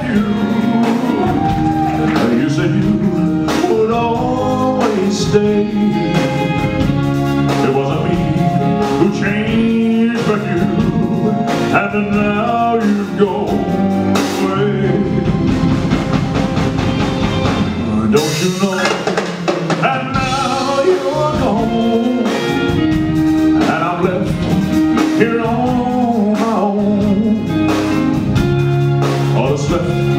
you. You said you would always stay. It wasn't me who changed but you, and now you go away. Don't you know? And now you're gone, and I'm left here on my own. All that's left